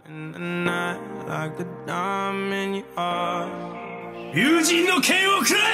In the night, like a dime in your heart. 友人の剣をくれ!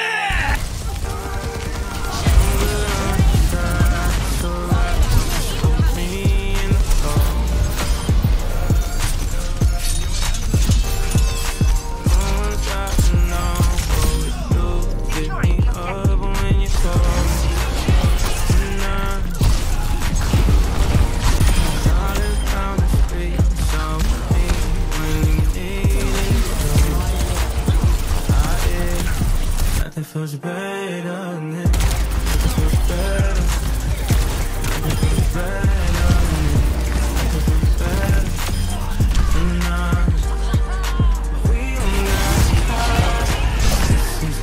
It feels better than it. It feels better. It feels better than it. It feels better tonight. We don't got since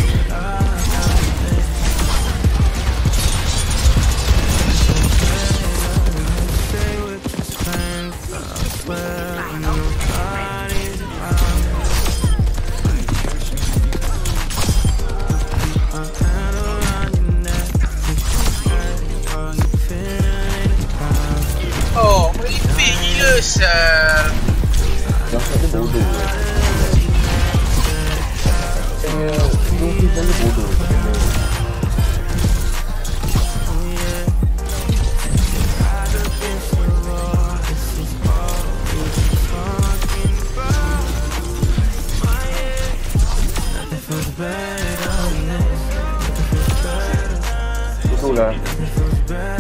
stay with just friends, but I swear when nobody's around. Oh, ridiculous, sir. Jangan ada bodoh. Mungkin saja bodoh. Betul lah.